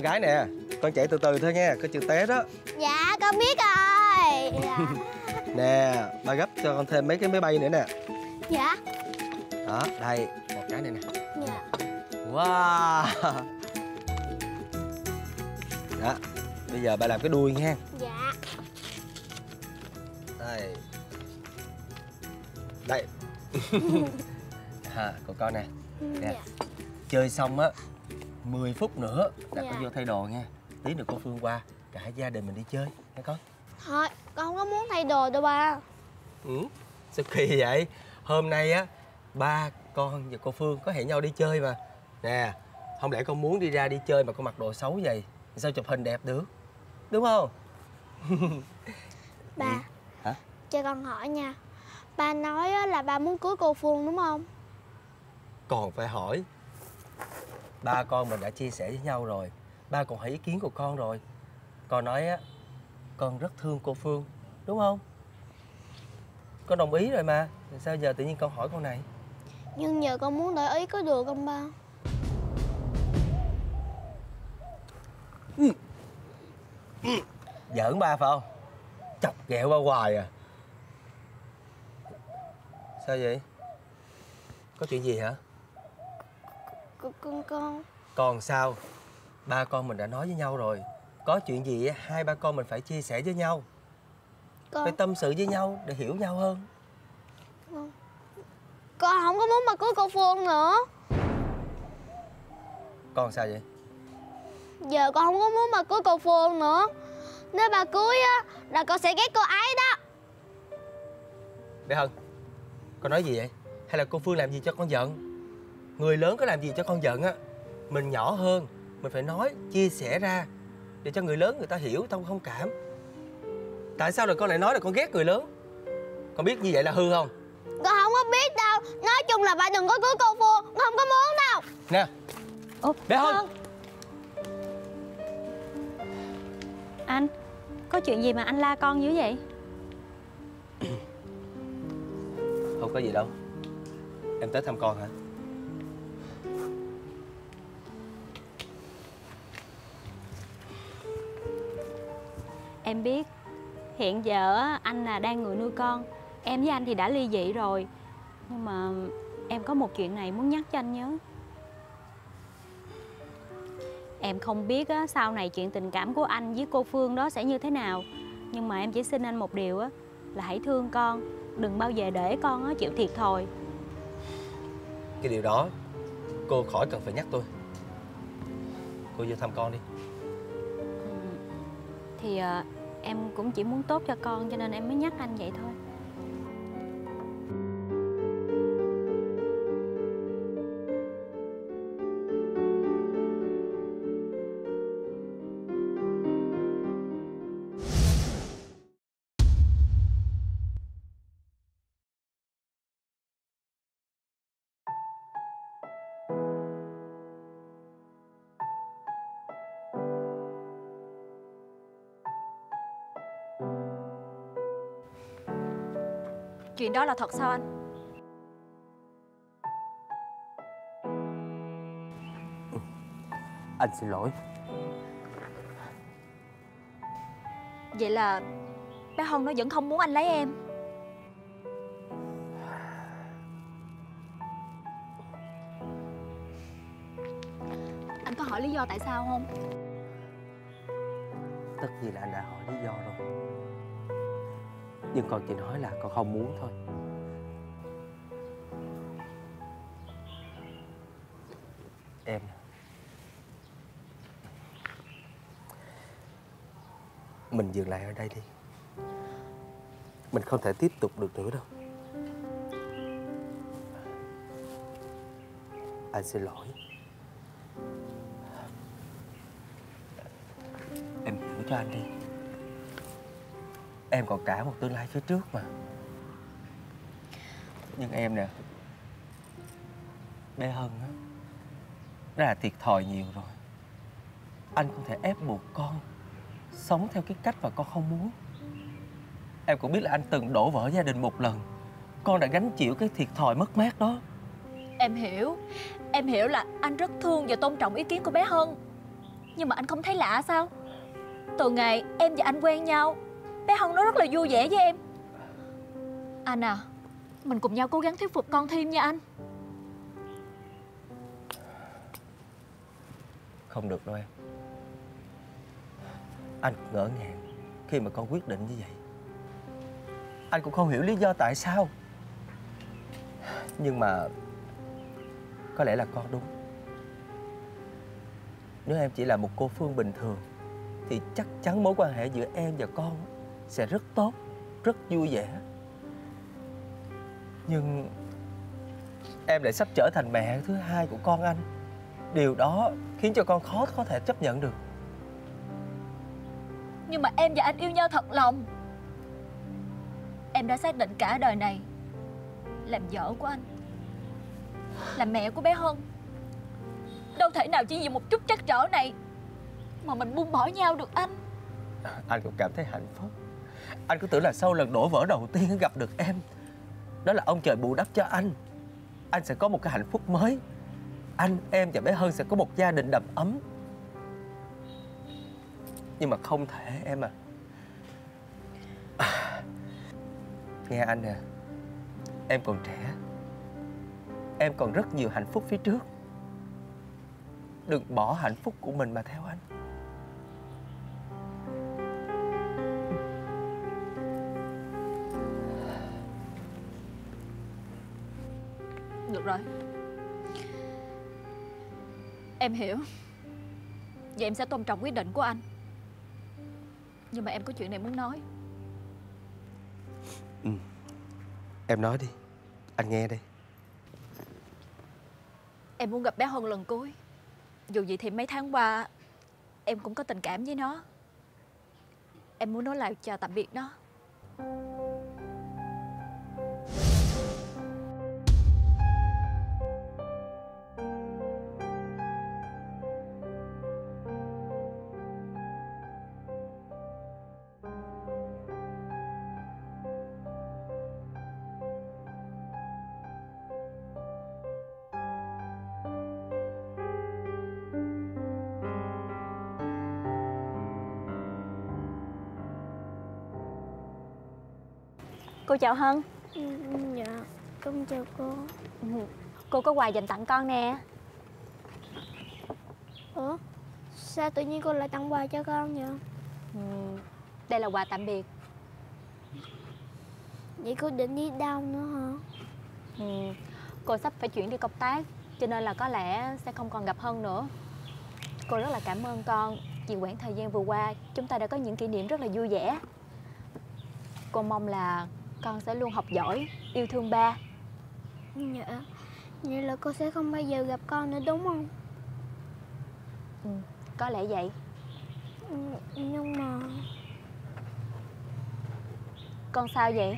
gái nè, con chạy từ từ thôi nha, coi chừng té đó. Dạ con biết rồi. Dạ. Nè, ba gấp cho con thêm mấy cái máy bay nữa nè. Dạ. Đó, đây, một cái này nè. Dạ. Wow. Đó, bây giờ ba làm cái đuôi nha. Dạ. Đây. Đây. Còn con nè. Nè. Dạ. Chơi xong á 10 phút nữa là Dạ. con vô thay đồ nha. Tí nữa cô Phương qua, cả gia đình mình đi chơi nghe con. Thôi con không có muốn thay đồ đâu ba. Sao kỳ vậy? Hôm nay á ba con và cô Phương có hẹn nhau đi chơi mà. Nè, không lẽ con muốn đi ra đi chơi mà con mặc đồ xấu vậy? Sao chụp hình đẹp được? Đúng không? Ba. Hả? Cho con hỏi nha. Ba nói là ba muốn cưới cô Phương đúng không? Còn phải hỏi. Ba con mình đã chia sẻ với nhau rồi. Ba còn hỏi ý kiến của con rồi. Con nói á, con rất thương cô Phương, đúng không? Con đồng ý rồi mà. Sao giờ tự nhiên con hỏi con này? Nhưng giờ con muốn đổi ý có được không ba? Giỡn ba phải không? Chọc ghẹo ba hoài à. Sao vậy? Có chuyện gì hả? Con Còn sao? Ba con mình đã nói với nhau rồi. Có chuyện gì á, hai ba con mình phải chia sẻ với nhau. Phải tâm sự với nhau để hiểu nhau hơn. Con không có muốn mà cưới cô Phương nữa. Con sao vậy? Giờ con không có muốn mà cưới cô Phương nữa. Nếu bà cưới á là con sẽ ghét cô ấy đó. Bé Hân, con nói gì vậy? Hay là cô Phương làm gì cho con giận? Người lớn có làm gì cho con giận á, mình nhỏ hơn, mình phải nói, chia sẻ ra để cho người lớn người ta hiểu, ta thông cảm. Tại sao rồi con lại nói là con ghét người lớn? Con biết như vậy là hư không? Con không có biết đâu. Nói chung là bà đừng có cưới cô Phương. Con không có muốn đâu. Nè. Bé Hân. Anh, có chuyện gì mà anh la con dữ vậy? Không có gì đâu. Em tới thăm con hả? Em biết hiện giờ anh là đang người nuôi con. Em với anh thì đã ly dị rồi. Nhưng mà em có một chuyện này muốn nhắc cho anh nhớ. Em không biết sau này chuyện tình cảm của anh với cô Phương đó sẽ như thế nào. Nhưng mà em chỉ xin anh một điều là hãy thương con. Đừng bao giờ để con chịu thiệt thòi. Cái điều đó cô khỏi cần phải nhắc tôi. Cô vô thăm con đi. Thì em cũng chỉ muốn tốt cho con cho nên em mới nhắc anh vậy thôi. Chuyện đó là thật sao anh? Anh xin lỗi. Vậy là bé Hân nó vẫn không muốn anh lấy em. Anh có hỏi lý do tại sao không? Tất nhiên là anh đã hỏi lý do rồi. Nhưng con chỉ nói là con không muốn thôi. Em, mình dừng lại ở đây đi. Mình không thể tiếp tục được nữa đâu. Anh xin lỗi. Em hiểu cho anh đi. Em còn cả một tương lai phía trước mà. Nhưng em nè, bé Hân á, nó là thiệt thòi nhiều rồi. Anh không thể ép buộc con sống theo cái cách mà con không muốn. Em cũng biết là anh từng đổ vỡ gia đình một lần. Con đã gánh chịu cái thiệt thòi mất mát đó. Em hiểu là anh rất thương và tôn trọng ý kiến của bé Hân. Nhưng mà anh không thấy lạ sao? Từ ngày em và anh quen nhau, bé Hân nó rất là vui vẻ với em. Anh à, mình cùng nhau cố gắng thuyết phục con thêm nha anh. Không được đâu em. Anh ngỡ ngàng khi mà con quyết định như vậy. Anh cũng không hiểu lý do tại sao. Nhưng mà có lẽ là con đúng. Nếu em chỉ là một cô Phương bình thường thì chắc chắn mối quan hệ giữa em và con sẽ rất tốt, rất vui vẻ. Nhưng em lại sắp trở thành mẹ thứ hai của con anh. Điều đó khiến cho con khó có thể chấp nhận được. Nhưng mà em và anh yêu nhau thật lòng. Em đã xác định cả đời này làm vợ của anh, làm mẹ của bé Hân. Đâu thể nào chỉ vì một chút trắc trở này mà mình buông bỏ nhau được anh. Anh cũng cảm thấy hạnh phúc. Anh cứ tưởng là sau lần đổ vỡ đầu tiên gặp được em, đó là ông trời bù đắp cho anh. Anh sẽ có một cái hạnh phúc mới. Anh, em và bé Hân sẽ có một gia đình đầm ấm. Nhưng mà không thể em à. Nghe anh nè, em còn trẻ, em còn rất nhiều hạnh phúc phía trước. Đừng bỏ hạnh phúc của mình mà theo anh. Được rồi, em hiểu. Vậy em sẽ tôn trọng quyết định của anh. Nhưng mà em có chuyện này muốn nói. Em nói đi, anh nghe đây. Em muốn gặp bé Hân lần cuối. Dù gì thì mấy tháng qua em cũng có tình cảm với nó. Em muốn nói lời chào tạm biệt nó. Cô chào Hân. Dạ, con chào cô. Cô có quà dành tặng con nè. Ủa, sao tự nhiên cô lại tặng quà cho con vậy? Đây là quà tạm biệt. Vậy cô định đi đâu nữa hả? Cô sắp phải chuyển đi công tác, cho nên là có lẽ sẽ không còn gặp Hân nữa. Cô rất là cảm ơn con vì quãng thời gian vừa qua chúng ta đã có những kỷ niệm rất là vui vẻ. Cô mong là con sẽ luôn học giỏi, yêu thương ba. Dạ, vậy là cô sẽ không bao giờ gặp con nữa đúng không? Có lẽ vậy. Nhưng mà... Con sao vậy?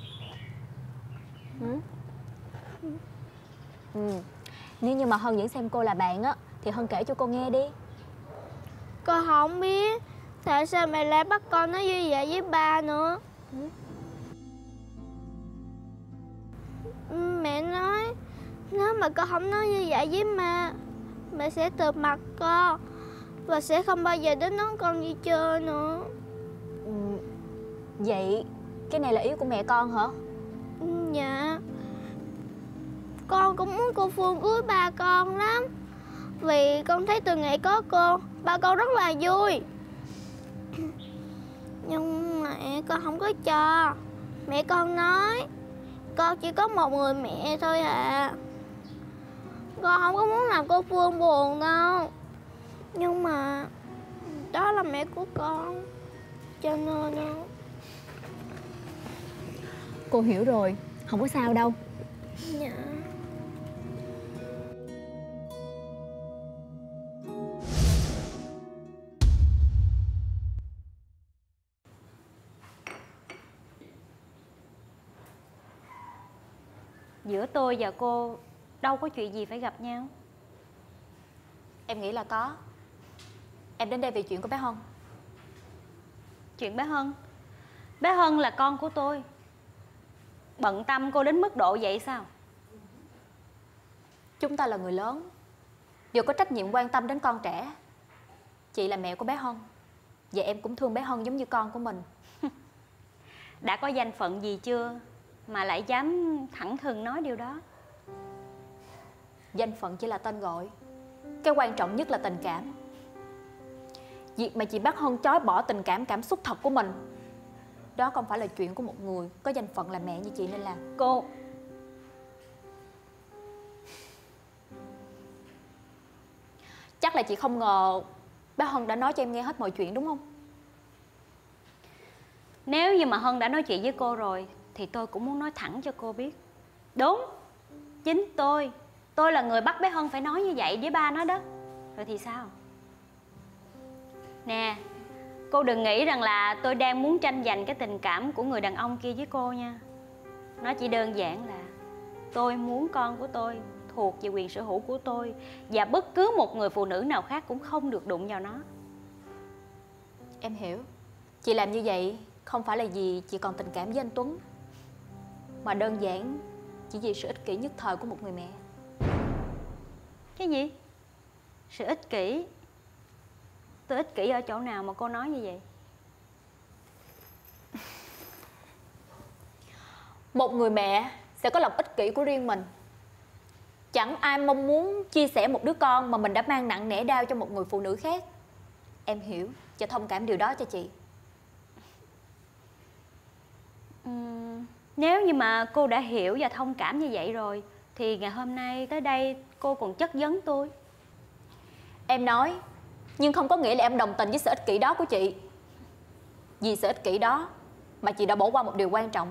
Nếu như mà Hân vẫn xem cô là bạn á thì Hân kể cho cô nghe đi. Con không biết tại sao mẹ lại bắt con nói như vậy với ba nữa. Mẹ nói nếu mà con không nói như vậy với mẹ sẽ từ mặt con và sẽ không bao giờ đến đón con đi chơi nữa. Vậy cái này là ý của mẹ con hả? Dạ, con cũng muốn cô Phương cưới ba con lắm. Vì con thấy từ ngày có cô, ba con rất là vui. Nhưng mẹ con không có cho. Mẹ con nói con chỉ có một người mẹ thôi à. Con không có muốn làm cô Phương buồn đâu. Nhưng mà đó là mẹ của con, cho nên đó. Cô hiểu rồi, không có sao đâu. Dạ. Giữa tôi và cô đâu có chuyện gì phải gặp nhau. Em nghĩ là có. Em đến đây vì chuyện của bé Hân. Chuyện bé Hân? Bé Hân là con của tôi. Bận tâm cô đến mức độ vậy sao? Chúng ta là người lớn, đều có trách nhiệm quan tâm đến con trẻ. Chị là mẹ của bé Hân, và em cũng thương bé Hân giống như con của mình. Đã có danh phận gì chưa mà lại dám thẳng thừng nói điều đó? Danh phận chỉ là tên gọi, cái quan trọng nhất là tình cảm. Việc mà chị bắt Hân chối bỏ tình cảm xúc thật của mình, đó không phải là chuyện của một người có danh phận là mẹ như chị nên làm. Cô Chắc là chị không ngờ bé Hân đã nói cho em nghe hết mọi chuyện đúng không? Nếu như mà Hân đã nói chuyện với cô rồi thì tôi cũng muốn nói thẳng cho cô biết. Đúng, chính tôi là người bắt bé Hân phải nói như vậy với ba nó đó. Rồi thì sao? Nè, cô đừng nghĩ rằng là tôi đang muốn tranh giành cái tình cảm của người đàn ông kia với cô nha. Nó chỉ đơn giản là tôi muốn con của tôi thuộc về quyền sở hữu của tôi, và bất cứ một người phụ nữ nào khác cũng không được đụng vào nó. Em hiểu. Chị làm như vậy không phải là vì chị còn tình cảm với anh Tuấn, mà đơn giản chỉ vì sự ích kỷ nhất thời của một người mẹ. Cái gì? Sự ích kỷ? Tôi ích kỷ ở chỗ nào mà cô nói như vậy? Một người mẹ sẽ có lòng ích kỷ của riêng mình. Chẳng ai mong muốn chia sẻ một đứa con mà mình đã mang nặng nẻ đau cho một người phụ nữ khác. Em hiểu và thông cảm điều đó cho chị. Nếu như mà cô đã hiểu và thông cảm như vậy rồi thì ngày hôm nay tới đây cô còn chất vấn tôi. Em nói, nhưng không có nghĩa là em đồng tình với sự ích kỷ đó của chị. Vì sự ích kỷ đó mà chị đã bỏ qua một điều quan trọng.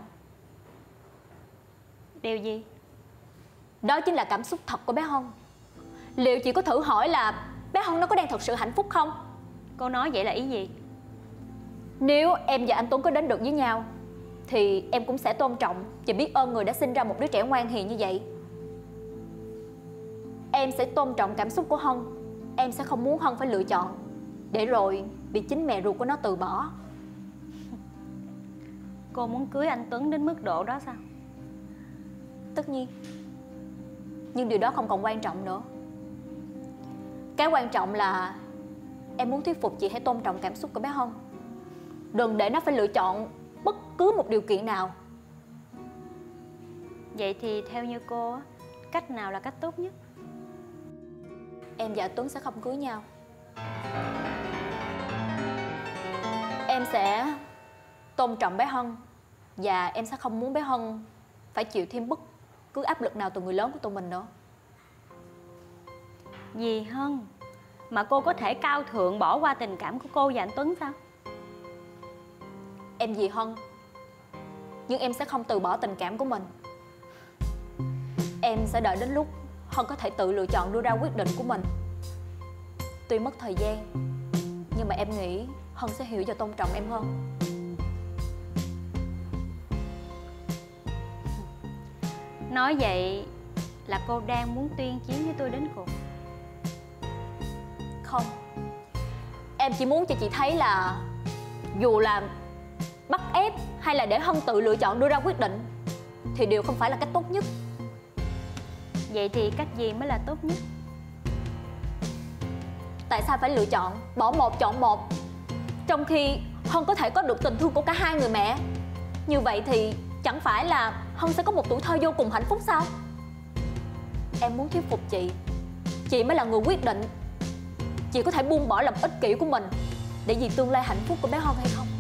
Điều gì? Đó chính là cảm xúc thật của bé Hân. Liệu chị có thử hỏi là bé Hân nó có đang thật sự hạnh phúc không? Cô nói vậy là ý gì? Nếu em và anh Tuấn có đến được với nhau thì em cũng sẽ tôn trọng và biết ơn người đã sinh ra một đứa trẻ ngoan hiền như vậy. Em sẽ tôn trọng cảm xúc của Hân. Em sẽ không muốn Hân phải lựa chọn để rồi bị chính mẹ ruột của nó từ bỏ. Cô muốn cưới anh Tuấn đến mức độ đó sao? Tất nhiên. Nhưng điều đó không còn quan trọng nữa. Cái quan trọng là em muốn thuyết phục chị hãy tôn trọng cảm xúc của bé Hân. Đừng để nó phải lựa chọn bất cứ một điều kiện nào. Vậy thì theo như cô á, cách nào là cách tốt nhất? Em và Tuấn sẽ không cưới nhau. Em sẽ tôn trọng bé Hân, và em sẽ không muốn bé Hân phải chịu thêm bất cứ áp lực nào từ người lớn của tụi mình nữa. Vì Hân mà cô có thể cao thượng bỏ qua tình cảm của cô và anh Tuấn sao? Em vì Hân, nhưng em sẽ không từ bỏ tình cảm của mình. Em sẽ đợi đến lúc Hân có thể tự lựa chọn đưa ra quyết định của mình. Tuy mất thời gian, nhưng mà em nghĩ Hân sẽ hiểu và tôn trọng em hơn. Nói vậy là cô đang muốn tuyên chiến với tôi đến cùng? Không. Em chỉ muốn cho chị thấy là dù là bắt ép hay là để Hân tự lựa chọn đưa ra quyết định thì đều không phải là cách tốt nhất. Vậy thì cách gì mới là tốt nhất? Tại sao phải lựa chọn, bỏ một chọn một, trong khi Hân có thể có được tình thương của cả hai người mẹ? Như vậy thì chẳng phải là Hân sẽ có một tuổi thơ vô cùng hạnh phúc sao? Em muốn thuyết phục chị mới là người quyết định. Chị có thể buông bỏ lòng ích kỷ của mình để vì tương lai hạnh phúc của bé Hân hay không?